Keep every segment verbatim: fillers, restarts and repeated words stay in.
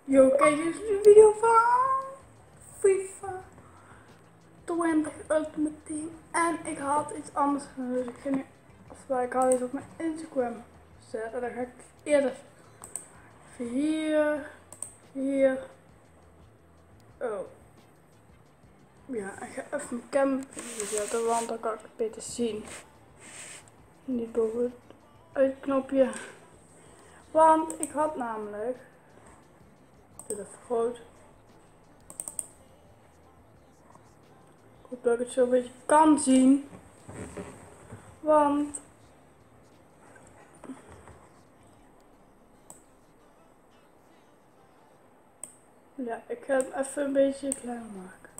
Yo, kijk eens de video van FIFA twintig Ultimate Team. En ik had iets anders gedaan, dus ik ging nu, of ik had iets op mijn Instagram zetten. Dan ga ik eerder even hier, hier. Oh. Ja, ik ga even mijn cam zetten, want dan kan ik het beter zien. Niet boven het uitknopje. Want ik had namelijk, dit even groot. Ik hoop dat ik het zo een beetje kan zien. Want ja, ik ga hem even een beetje kleiner maken.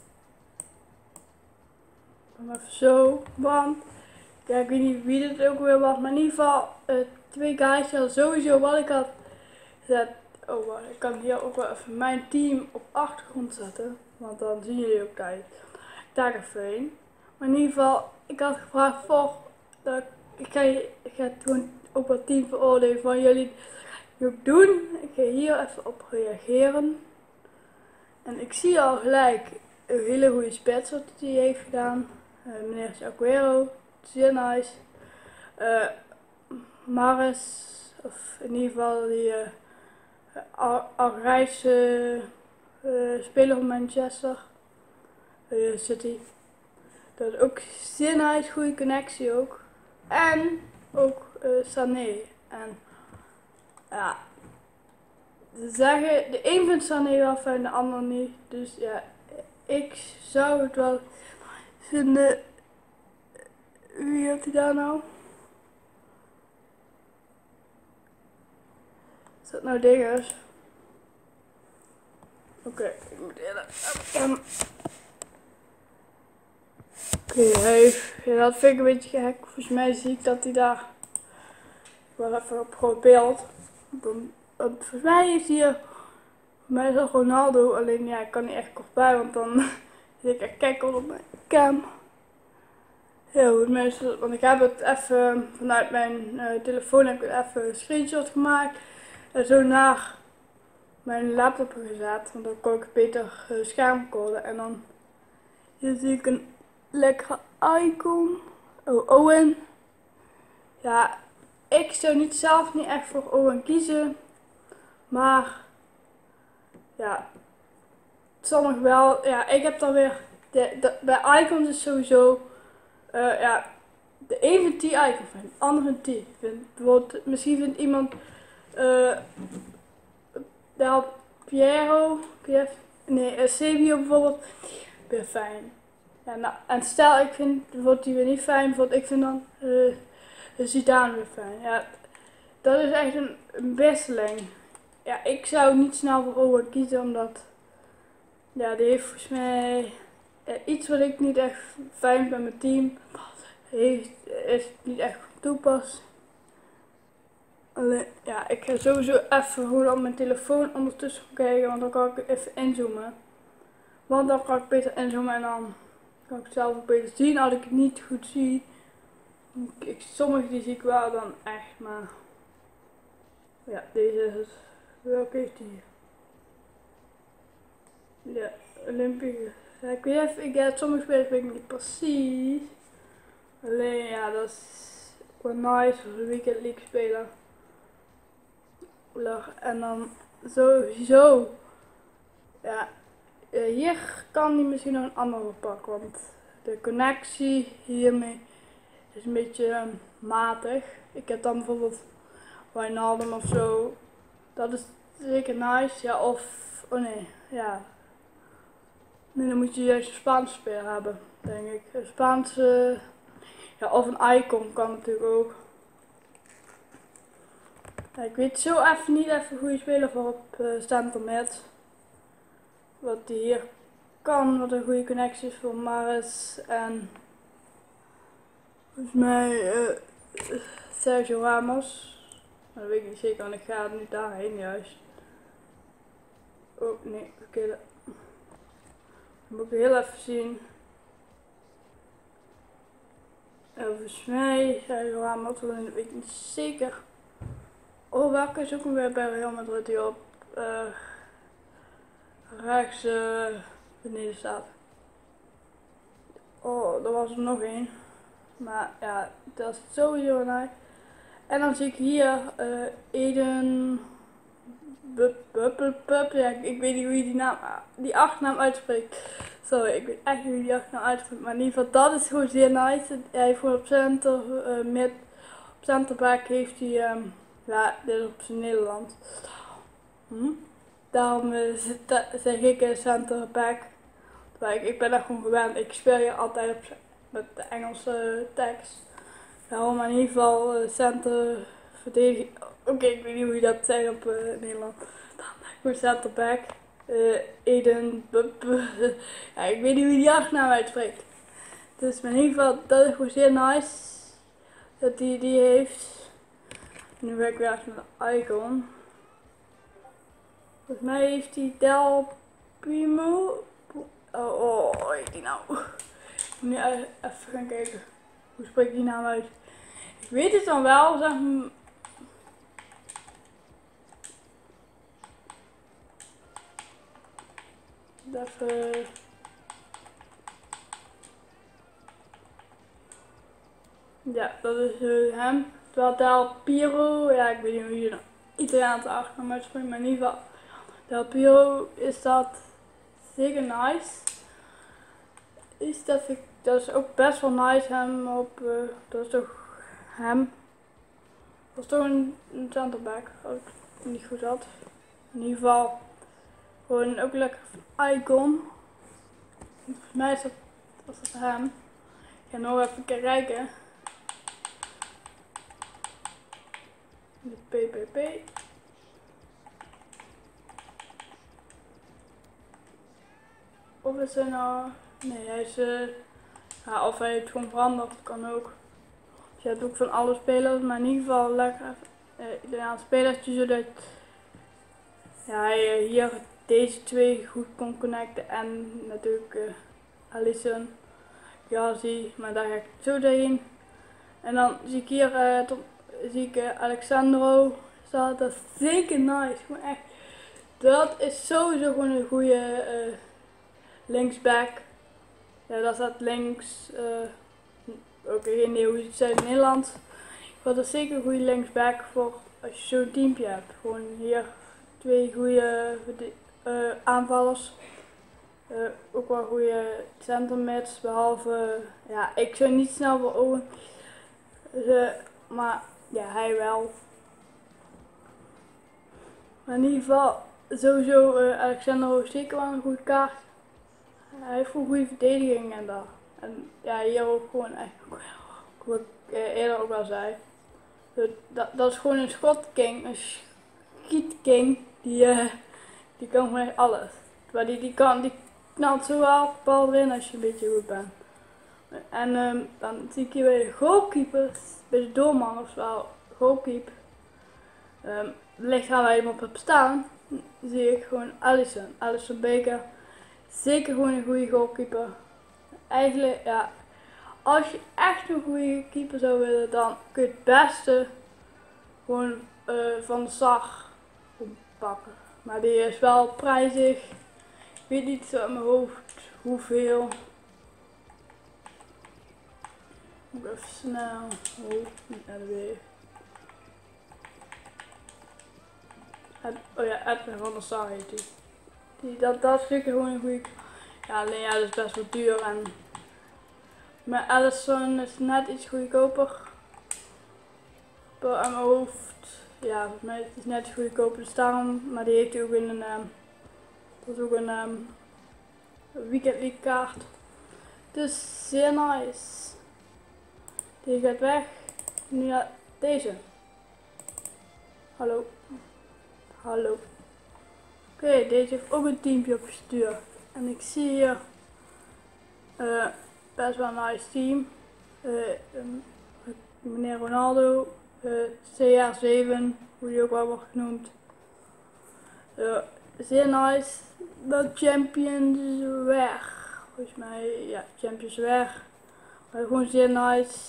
Dan even zo, want ja, ik weet niet wie dit ook weer was, maar in ieder geval uh, twee guys hadden sowieso wat ik had gezet. Oh, wacht, ik kan hier ook wel even mijn team op achtergrond zetten, want dan zien jullie ook tijd. Daar even heen. Maar in ieder geval, ik had gevraagd voor dat ik ga, ik ga gewoon ook wat team veroordelen van jullie ook doen. Ik ga hier even op reageren. En ik zie al gelijk een hele goede spits wat hij heeft gedaan. Uh, meneer Aguero, zeer nice. Uh, Maris, of in ieder geval die uh, Algerijnse uh, speler van Manchester uh, City. Dat is ook zeer nice, goede connectie ook. En ook uh, Sané. En ja, ze zeggen, de een vindt Sané wel fijn, de ander niet. Dus ja, ik zou het wel vinden. Wie had hij daar nou? Is dat nou dingers? Oké, okay, ik moet eerder. Um, Oké, okay, ja, dat vind ik een beetje gek. Volgens mij zie ik dat hij daar wel even op groot beeld. Dan, volgens mij is hier, voor mij is dat Ronaldo, alleen ja, ik kan niet echt kort bij, want dan zit ik echt kijken op mijn cam. Heel goed mensen, want ik heb het even vanuit mijn uh, telefoon heb ik even een screenshot gemaakt en zo naar mijn laptop gezet, want dan kon ik beter uh, schermcallen en dan hier zie ik een lekkere icon. Oh, Owen. Ja, ik zou niet zelf niet echt voor Owen kiezen, maar ja, het zal nog wel. Ja, ik heb dan weer de, de, bij icons is sowieso. Uh, ja, de een vindt die icon fijn, de ander vindt die. Vindt, bijvoorbeeld, misschien vindt iemand uh, Del Piero, nee, uh, Sebio bijvoorbeeld, weer fijn. Ja, nou, en stel ik vind bijvoorbeeld die weer niet fijn, bijvoorbeeld ik vind dan uh, Zidane weer fijn. Ja, dat is echt een, een wisseling. Ja, ik zou niet snel voor Owen kiezen, omdat ja, die heeft volgens mij uh, iets wat ik niet echt fijn vind bij mijn team. Heeft, is niet echt goed toepast. Alleen, ja, ik ga sowieso even gewoon op mijn telefoon ondertussen kijken, want dan kan ik even inzoomen. Want dan kan ik beter inzoomen en dan kan ik het zelf ook beter zien. Als ik het niet goed zie, ik, sommige die zie ik wel dan echt, maar ja, deze is het. Welke heeft die? Ja, Olympische. Ja, ik weet even, ik heb sommige spelers weet ik niet precies. Alleen ja, dat is wel nice als een Weekend League speler. En dan sowieso, ja, hier kan hij misschien nog een andere pakken, want de connectie hiermee is een beetje um, matig. Ik heb dan bijvoorbeeld Wijnaldum of zo, dat is zeker nice, ja, of, oh nee, ja, nee, dan moet je juist een Spaanse speler hebben, denk ik. Een Spaanse, ja, of een icon kan natuurlijk ook. Ja, ik weet zo even niet even een goede speler voor op uh, Centermid. Wat die hier kan, wat een goede connectie is voor Maris en volgens mij uh, Sergio Ramos. Maar dat weet ik niet zeker, want ik ga nu daarheen juist. Oh nee, oké. Okay. Dan moet ik heel even zien. En volgens mij Sergio Ramos, dat weet ik niet zeker. Oh, welke is ook weer bij Real Madrid die op uh, rechts uh, beneden staat. Oh, er was er nog één. Maar ja, dat is sowieso nice. En dan zie ik hier uh, Eden Bup, bup, bup, bup. Ja, ik, ik weet niet hoe je die naam, die achternaam uitspreekt. Sorry, ik weet echt niet hoe die achternaam uitspreekt. Maar in ieder geval, dat is gewoon zeer nice. Hij heeft gewoon op center, uh, met, op centerback heeft hij, um, ja, dit is op zijn Nederlands. Hm? Daarom uh, zeg ik uh, centerback. Ik, ik ben daar gewoon gewend. Ik speel hier altijd op, met de Engelse tekst. Ja, maar in ieder geval uh, center verdediging. Oké, okay, ik weet niet hoe je dat zegt op uh, Nederland. Dan gewoon centerback. Uh, Eden. Bup, ja, ik weet niet hoe die achternaam uitspreekt. Dus in ieder geval, dat is gewoon zeer nice. Dat die die heeft. Nu ben ik weer even naar de icon. Volgens mij heeft hij Del Primo. Oh, oh, hoe heet die nou? Ik moet nu even gaan kijken. Hoe spreek ik die naam uit? Ik weet het dan wel, zeg maar. Even. Ja, dat is uh, hem. Terwijl Del Piero, ja, ik weet niet hoe je de Italiaanse achternaam uitspreekt, maar in ieder geval. Del Piero is dat zeker nice. Is dat, ik, dat is ook best wel nice hem op, uh, dat is toch hem. Dat is toch een, een centerback, als ik het niet goed had. In ieder geval, gewoon ook lekker icon. Volgens mij is dat, was dat hem. Ik ga nog even een keer kijken. De P P P. Of is hij nou... Nee, hij is... Uh, ja, of hij heeft gewoon veranderd, kan ook. Dus je hebt ook van alle spelers, maar in ieder geval lekker uh, Italiaanse spelers, zodat ja, hij uh, hier deze twee goed kon connecten. En natuurlijk uh, Alisson, Gazi, maar daar ga ik zo doorheen. En dan zie ik hier uh, top, zie ik uh, Alexandro staat, dat is zeker nice, gewoon echt. Dat is sowieso gewoon een goede uh, linksback. Ja, dat staat links. Uh, Oké, okay, geen idee hoe je het zegt in Nederland. Dat is zeker een goede linksback voor als je zo'n teampje hebt. Gewoon hier twee goede uh, aanvallers. Uh, ook wel goede centermids, behalve, ja, ik zou niet snel voor Owen. Uh, maar ja, hij wel. Maar in ieder geval, sowieso uh, Alexander is zeker wel een goede kaart. Hij heeft een goede verdediging en dat. En ja, hier ook gewoon echt, wat ik uh, eerder ook al zei. Dat, dat is gewoon een schotking, een schietking, die, uh, die kan gewoon echt alles. Maar die, die, kan, die knalt zo hard de bal erin als je een beetje goed bent. En um, dan zie ik hier weer de goalkeeper, bij de doelman of zo, goalkeeper. Um, ligt waar wij hem op hebben staan, zie ik gewoon Alisson, Alisson Beker. Zeker gewoon een goede goalkeeper. Eigenlijk, ja, als je echt een goede keeper zou willen, dan kun je het beste gewoon uh, Van de Sar pakken. Maar die is wel prijzig. Ik weet niet zo uit mijn hoofd hoeveel. Moet ik even snel. Oh, niet naar de weer. Oh ja, Edwin Van der Sar heet die. die dat, dat is zeker gewoon een goede. Ja, alleen ja, dat is best wel duur. En maar Alisson is net iets goedkoper. Aan mijn hoofd. Ja, volgens mij is het net iets goedkoper. Dus daarom, maar die heeft hij ook in een. Um, dat is ook een um, Weekend League kaart. Dus zeer nice. Die gaat weg. Nu naar deze. Hallo. Hallo. Oké, okay, deze heeft ook een teampje opgestuurd. En ik zie hier uh, best wel een nice team. Uh, um, meneer Ronaldo, uh, C R zeven, hoe die ook wel wordt genoemd. Uh, zeer nice. De Champions weg. Volgens mij, ja, Champions weg. Maar gewoon zeer nice.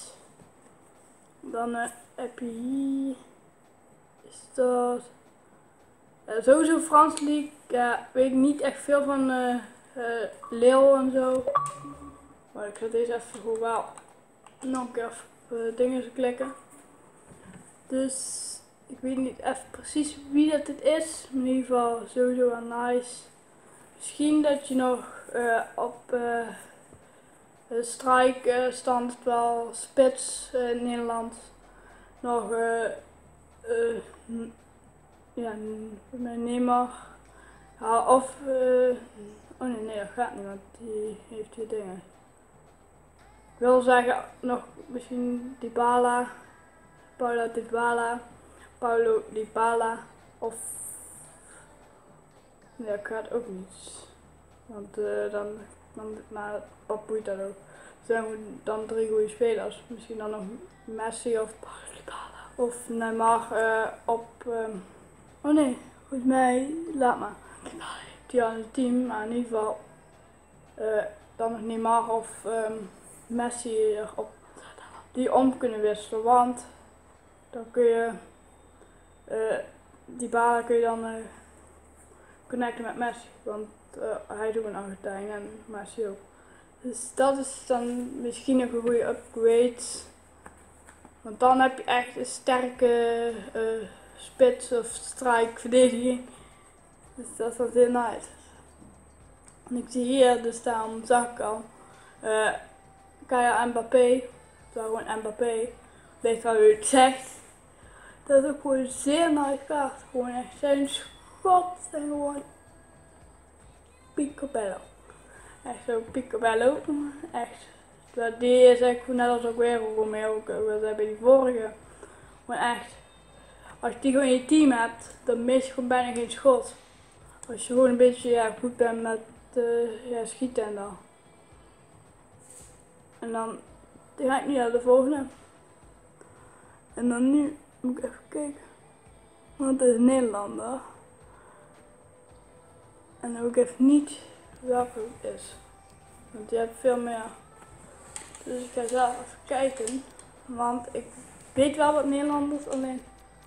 Dan uh, heb je hier. Is dat. Uh, sowieso Frans League, ja, weet ik niet echt veel van uh, uh, Leeuw en zo. Maar ik zal deze even gewoon wel nog een keer op uh, dingen klikken. Dus ik weet niet echt precies wie dat dit is. In ieder geval sowieso wel nice. Misschien dat je nog uh, op uh, de strijkstand uh, wel spits uh, in Nederland nog uh, uh, ja, Neymar. Ja, of uh, oh nee, nee, dat gaat niet, want die heeft hier dingen. Ik wil zeggen nog misschien Dybala, Paulo Dybala, Paulo Dybala of nee, dat gaat ook niet. Want uh, dan, dan, maar wat boeit dat ook? Zijn we dan drie goede spelers? Misschien dan nog Messi of Paulo Dybala of Neymar uh, op. Um, oh nee, volgens mij laat maar. Die aan het team, maar in ieder geval uh, dan nog Neymar of um, Messi erop die om kunnen wisselen, want dan kun je uh, die balen kun je dan uh, connecten met Messi, want uh, hij doet een Argentijn en Messi ook. Dus dat is dan misschien een goede upgrade, want dan heb je echt een sterke uh, spits of strijkverdediging. Dus dat is wel heel nice. En ik zie hier, dus daarom zag ik al, uh, Kylian Mbappé, dat gewoon Mbappé, weet wel hoe je het zegt. Dat is ook gewoon een zeer nice kaart. Gewoon echt zijn schot en gewoon picobello. Echt zo picobello. Echt. Die is echt net als ook weer Romeo, dat heb bij die vorige. Maar echt, als je die gewoon in je team hebt, dan mis je gewoon bijna geen schot. Als je gewoon een beetje ja, goed bent met uh, ja, schieten en dan. En dan die ga ik nu naar de volgende. En dan nu moet ik even kijken. Want het is een Nederlander. En dan weet ik even niet welke het is. Want je hebt veel meer. Dus ik ga zelf even kijken. Want ik weet wel wat Nederlanders, alleen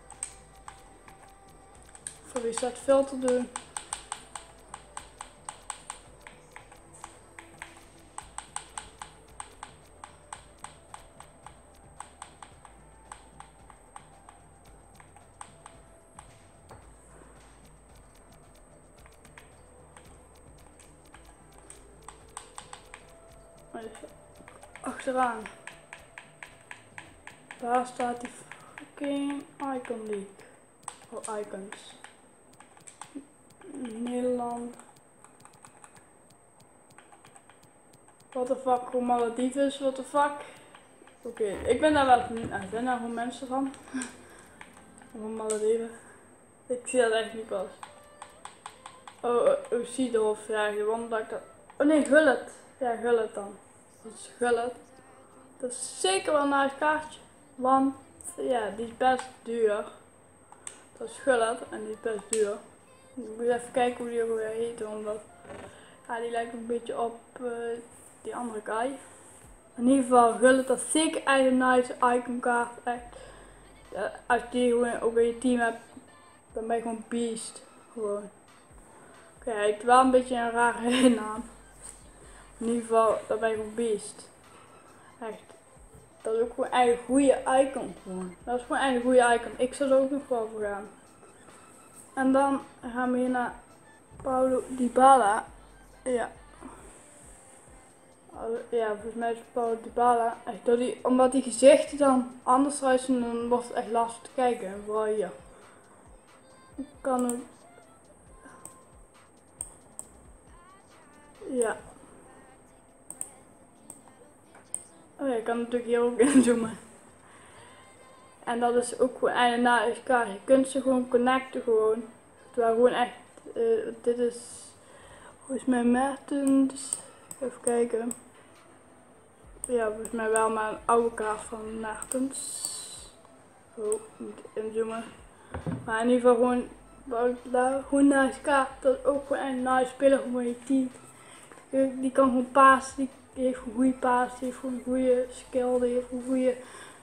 voor wie staat veel te doen. Achteraan. Daar staat die fucking Icon League. Oh, icons. Nederland. What the fuck, gewoon Maledives, what the fuck. Oké, okay. Ik ben daar wel benieuwd naar. Zijn daar gewoon mensen van? Gewoon Malediven. Ik zie dat echt niet pas. Oh, oh, oh Seedorf, ja, gewoon dat ik dat. Oh nee, Gullet. Ja, Gullet dan. Dat is Gullet. Dat is zeker wel een nice kaartje. Want ja, die is best duur. Dat is Gullet en die is best duur. Ik moet even kijken hoe die ook weer heet. Omdat ja, die lijkt een beetje op uh, die andere guy. In ieder geval Gullet, dat is zeker echt een nice icon kaart. Echt. Ja, als je die gewoon ook in je team hebt, dan ben je gewoon beast. Gewoon. Oké, okay, hij heeft wel een beetje een rare naam. In ieder geval, dan ben je gewoon beast. Echt. Dat is ook gewoon echt een goede icon. Gewoon. Dat is gewoon echt een goede icon. Ik zou er ook nog wel voor gaan. En dan gaan we hier naar Paulo Dybala. Ja. Ja, volgens mij is Paulo Dybala echt door die, omdat die gezichten dan anders uitzien, dan wordt het echt lastig te kijken. En vooral hier. Ik kan ook. Ja. Oh ja, ik kan natuurlijk hier ook inzoomen. En dat is ook gewoon einde na elkaar. Je kunt ze gewoon connecten gewoon. Terwijl gewoon echt, uh, dit is volgens mij Mertens. Even kijken. Ja, volgens mij wel maar een oude kaart van Mertens. Oh, niet inzoomen. Maar in ieder geval gewoon, daar, gewoon nice kaart. Dat is ook gewoon een nice speler voor je team. Die kan gewoon pasen, die, die heeft een goede paas, die heeft gewoon een goede skill, die heeft een goede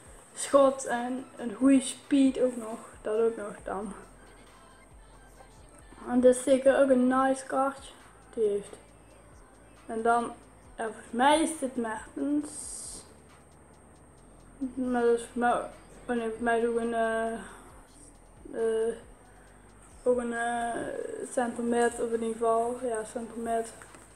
schot en een goede speed ook nog. Dat ook nog dan. En dit is zeker ook een nice kaartje die heeft. En dan, ja, volgens mij is dit Mertens. Maar dat is voor mij, oh nee, voor mij is ook een, uh, uh, ook een uh, centromet, of in ieder geval, ja, centromet.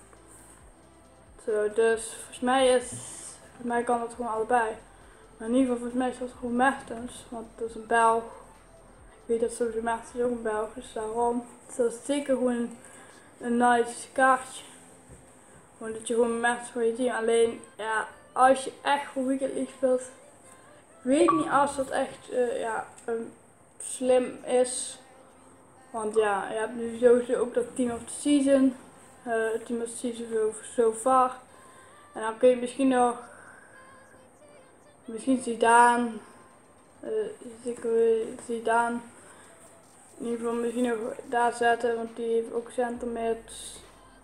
Zo, dus volgens mij is, volgens mij kan het gewoon allebei. Maar in ieder geval, volgens mij is dat gewoon Mertens, want dat is een Belg. Ik weet dat sowieso Mertens ook een Belg is, dus daarom. Dus dat is zeker gewoon een, een nice kaartje. Gewoon dat je gewoon Mertens voor je team. Alleen, ja, als je echt voor Weekend League speelt, weet ik niet als dat echt uh, ja, um, slim is. Want ja, je hebt nu sowieso ook dat Team of the Season. Uh, Team of the Season zo, zo far. En dan kun je misschien nog, misschien Zidane, uh, zeker Zidane, in ieder geval misschien nog daar zetten, want die heeft ook centermids.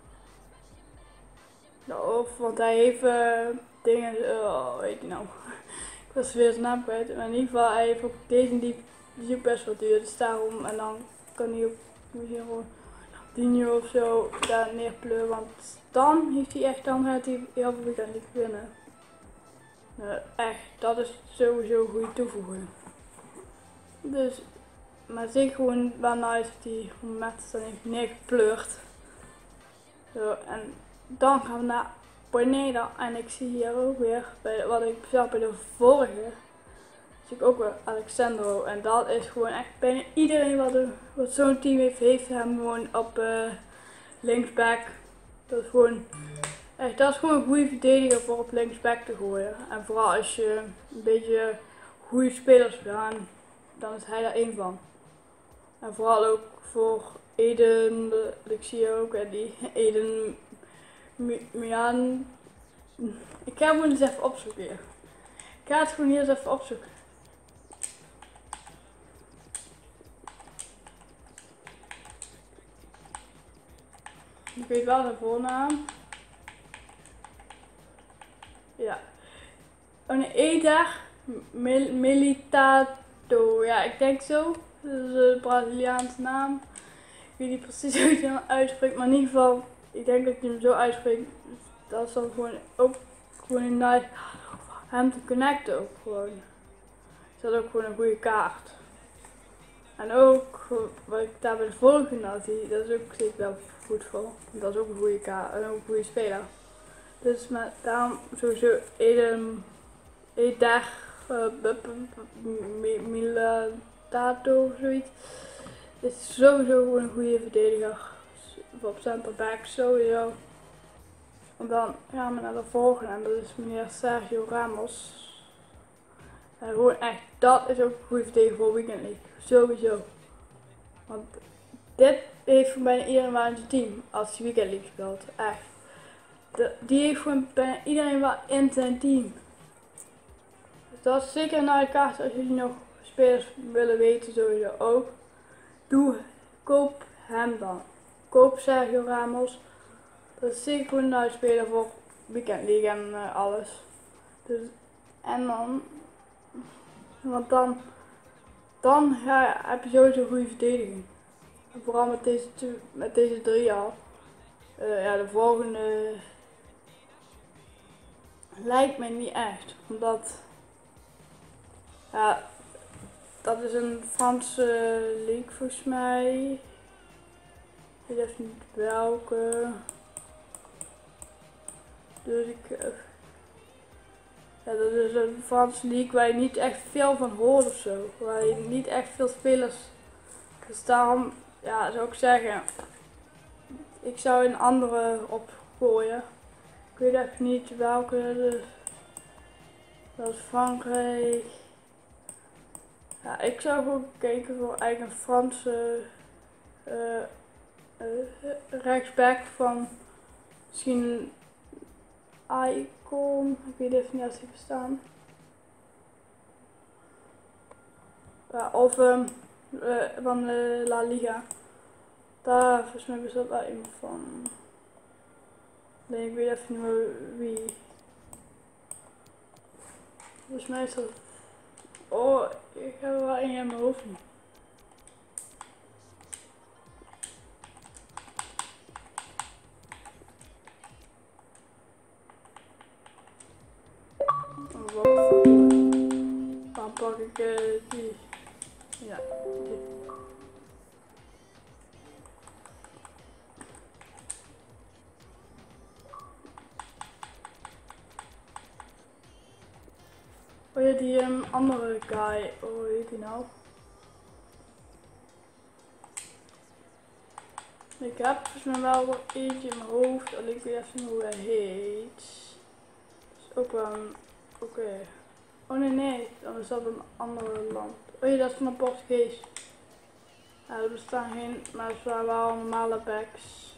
Of, want hij heeft uh, dingen, oh, weet je nou, ik was weer zijn naam kwijt, maar in ieder geval hij heeft ook deze die, die is ook best wel duur, dus daarom, en dan kan hij ook misschien gewoon Dinho of zo daar neerpleuren, want dan heeft hij echt, dan gaat hij heel veel weekend niet winnen. Uh, echt, dat is sowieso een goede toevoeging. Dus, maar zeker gewoon wel nice dat hij met dan heeft neergepleurd. Zo, en dan gaan we naar Pineda en ik zie hier ook weer, bij, wat ik zag bij de vorige, zie ik ook weer Alexandro. En dat is gewoon echt bijna iedereen wat, wat zo'n team heeft, heeft hem gewoon op uh, linksback. Dat is gewoon, echt, dat is gewoon een goede verdediger voor op linksback te gooien. En vooral als je een beetje goede spelers wil gaan, dan is hij daar één van. En vooral ook voor Eden, ik zie je ook, en die Eden Mian. Ik ga hem eens even opzoeken hier. Ik ga het gewoon hier eens even opzoeken. Ik weet wel de voornaam. Ja. Oh nee, Eder Mil Militado. Ja, ik denk zo. Dat is een Braziliaanse naam. Ik weet niet precies hoe je hem uitspreekt, maar in ieder geval, ik denk dat je hem zo uitspreekt. Dat is dan gewoon ook gewoon een nice hem te connecten ook gewoon. Is dat ook gewoon een goede kaart. En ook wat ik daar bij de vorige had, die, dat is ook zeker wel goed voor. Dat is ook een goede kaart en ook een goede speler. Dus maar daarom sowieso Eden Eder uh, Militato of zoiets. Is sowieso gewoon een goede verdediger. Op centerback sowieso. En dan gaan we naar de volgende en dat is meneer Sergio Ramos. En gewoon echt, dat is ook een goede verdediger voor Weekend League. Sowieso. Want dit heeft voor bijna iedereen wel in zijn team als hij Weekend League speelt. Echt. De, die heeft gewoon bijna iedereen wel in zijn team. Dus dat is zeker een nieuwe kaart als jullie nog spelers willen weten sowieso ook. Doe, koop hem dan. Koop Sergio Ramos. Dat is zeker gewoon een nieuwe speler voor Weekend League en uh, alles. Dus, en dan, want dan, dan ja, heb je sowieso een goede verdediging. En vooral met deze, met deze drie al. Uh, ja, de volgende lijkt mij niet echt, omdat ja, dat is een Franse league volgens mij. Ik weet even niet welke. Dus ik, uh, ja, dat is een Franse league waar je niet echt veel van hoort of zo. Waar je niet echt veel spelers. Dus daarom, ja, zou ik zeggen, ik zou een andere opgooien. Ik weet echt niet welke. Dus dat is Frankrijk. Ja, ik zou gewoon kijken voor eigenlijk een Franse uh, uh, rechtsback van misschien Icon. Ik weet even niet als die bestaan. Ja, of um, uh, van uh, La Liga. Daar volgens mij bestaat wel iemand van. Nee, ik weet even niet meer wie. Volgens mij is dat. Oh, ik heb er wel één in mijn hoofd. die. Ja, die. Oh ja, die um, andere guy, hoe heet die nou? Ik heb volgens mij wel weer eentje in mijn hoofd, alleen ik weet even niet hoe hij heet. Dat is ook wel een, oké. Okay. Oh nee, nee, dan is dat een andere land. Oh ja, dat is van een Portugees. Ja, er bestaan geen, maar er zijn wel normale backs.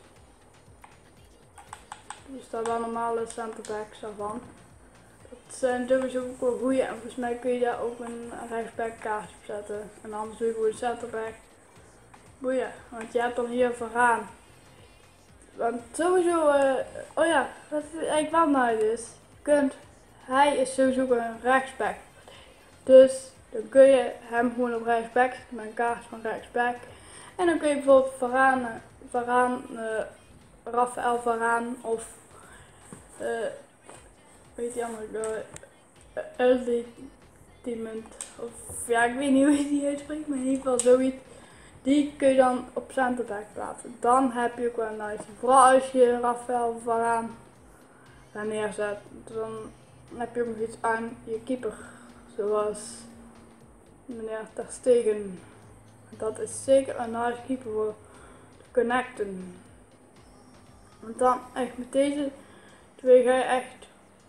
Er bestaan wel normale centerbacks daarvan. Dat zijn sowieso ook wel goeie en volgens mij kun je daar ook een rechtsback kaartje op zetten. En anders doe je gewoon een centerback. Boeien, want je hebt dan hier vooraan. Want sowieso, uh, oh ja, wat eigenlijk wel nice is, je kunt, hij is sowieso een rechtsback. Dus dan kun je hem gewoon op rechtsback zetten met een kaart van rechtsback. En dan kun je bijvoorbeeld Varane, Varane, uh, Rafael Varane of, uh, weet die andere, uh, Ultimate, of ja, ik weet niet hoe je die uitspreekt, maar in ieder geval zoiets. Die kun je dan op centerback plaatsen. Dan heb je ook wel een nice. Vooral als je Rafael Varane daar neerzet. Dan heb je ook nog iets aan je keeper. Zoals meneer Ter Stegen. Dat is zeker een nice keeper voor te connecten. Want dan echt met deze twee ga je echt.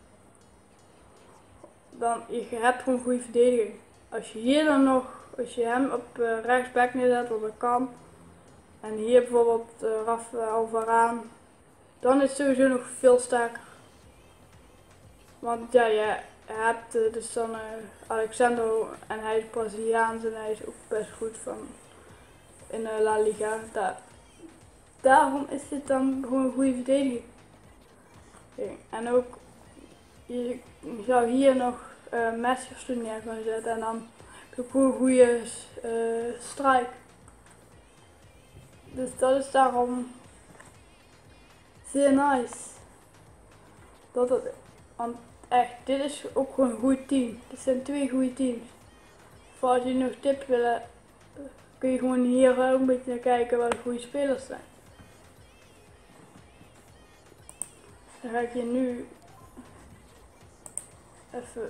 Dan, je hebt gewoon goede verdediging. Als je hier dan nog, als je hem op uh, rechtsback neerzet, wat dat kan. En hier bijvoorbeeld uh, Rafael Varane. Dan is het sowieso nog veel sterker. Want ja, je hebt uh, dus dan uh, Alexandro en hij is Braziliaans en hij is ook best goed van in uh, La Liga. Daar, daarom is dit dan gewoon een goede verdediging. En ook, je zou hier nog uh, Messi of neer kunnen zetten en dan heb je een goede uh, strike. Dus dat is daarom zeer nice. Dat het, want echt, dit is ook gewoon een goed team. Dit zijn twee goede teams. Voor als je nog tips wil, kun je gewoon hier ook een beetje naar kijken wat de goede spelers zijn. Dan ga ik hier nu even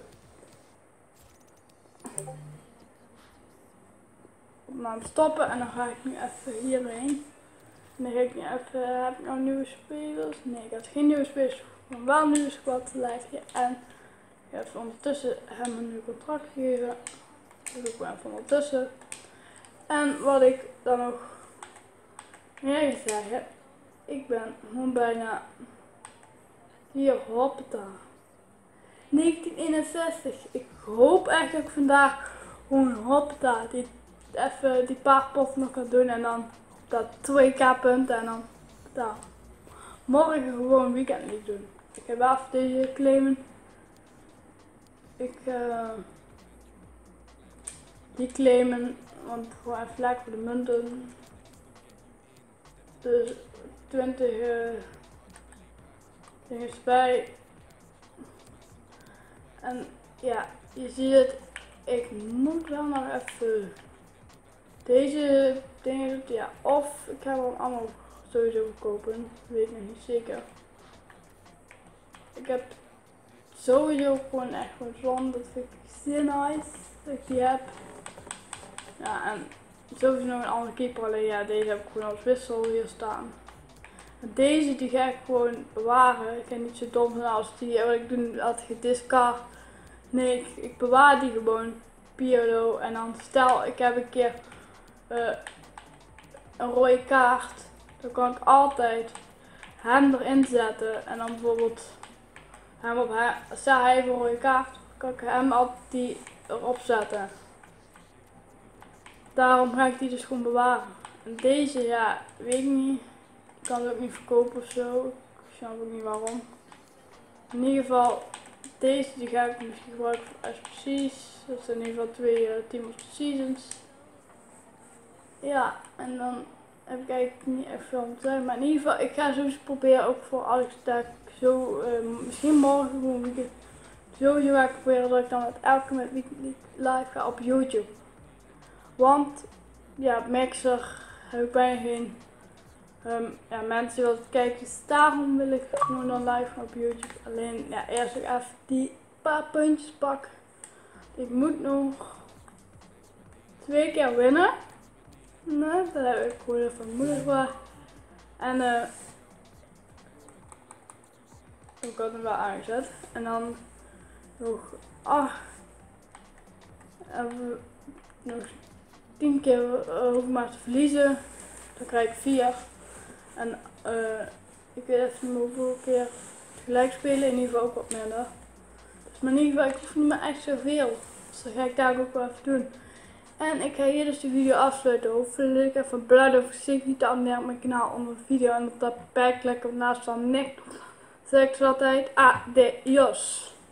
opname stoppen en dan ga ik nu even hierheen. En dan ga ik nu even, heb ik nou nieuwe spelers? Nee, ik had geen nieuwe spelers, maar wel een nieuwe squad lijstje. En ik heb ondertussen hem een nieuw contract gegeven. Dat doe ik wel even ondertussen. En wat ik dan nog meer ga zeggen, ik ben gewoon bijna hier, hoppata. negentien eenenzestig. Ik hoop echt dat ik vandaag gewoon hoppata, die, even die paar potten nog kan doen en dan dat twee k punten en dan daar. Morgen gewoon weekend niet doen. Ik heb wel deze claimen. Ik uh, die claimen, want gewoon even lekker voor de munten. Dus twintig uh, dingen bij. En ja, je ziet het, ik moet wel nog even deze dingen, ja, of ik ga hem allemaal sowieso verkopen, weet ik nog niet zeker. Ik heb sowieso gewoon echt gewoon zon, dat vind ik zeer nice, dat ik die heb. Ja, en sowieso nog een andere keeper, alleen ja, deze heb ik gewoon als wissel hier staan. En deze die ga ik gewoon bewaren, ik ga niet zo dom zijn als die, wat ik doe altijd gediscard. Nee, ik, ik bewaar die gewoon, Pirlo, en dan stel ik heb een keer uh, een rode kaart, dan kan ik altijd hem erin zetten en dan bijvoorbeeld hem op hem, stel hij heeft een rode kaart, kan ik hem altijd die erop zetten. Daarom ga ik die dus gewoon bewaren. En deze, ja, weet ik niet, ik kan het ook niet verkopen of zo, ik snap ook niet waarom. In ieder geval, deze die ga ik misschien gebruiken voor S P C's. Dat zijn in ieder geval twee uh, Team of the Seasons. Ja, en dan heb ik eigenlijk niet echt veel om te zeggen. Maar in ieder geval, ik ga sowieso proberen ook voor Alex Tack zo, uh, misschien morgen gewoon weekend sowieso ga ik proberen dat ik dan met elke met weekly live ga op YouTube. Want ja, Mixer heb ik bijna geen um, ja, mensen die willen kijken, dus daarom wil ik gewoon dan live gaan op YouTube. Alleen ja, eerst ook even die paar puntjes pakken. Ik moet nog twee keer winnen. Nee, dat heb ik gewoon even moeilijk voor. En eh uh, ik had hem wel aangezet. En dan nog acht. En we nog tien keer uh, hoef maar te verliezen. Dan krijg ik vier. En uh, ik weet even niet hoeveel keer gelijk spelen. In ieder geval ook wat minder. Dus maar in ieder geval, ik hoef niet meer echt zoveel. Dus dat ga ik daar ook wel even doen. En ik ga hier dus de video afsluiten. Hopelijk even blij of vergeet niet te abonneren op mijn kanaal onder de video. En op dat beperkt klikken naast van niks. Zeg ik altijd adios.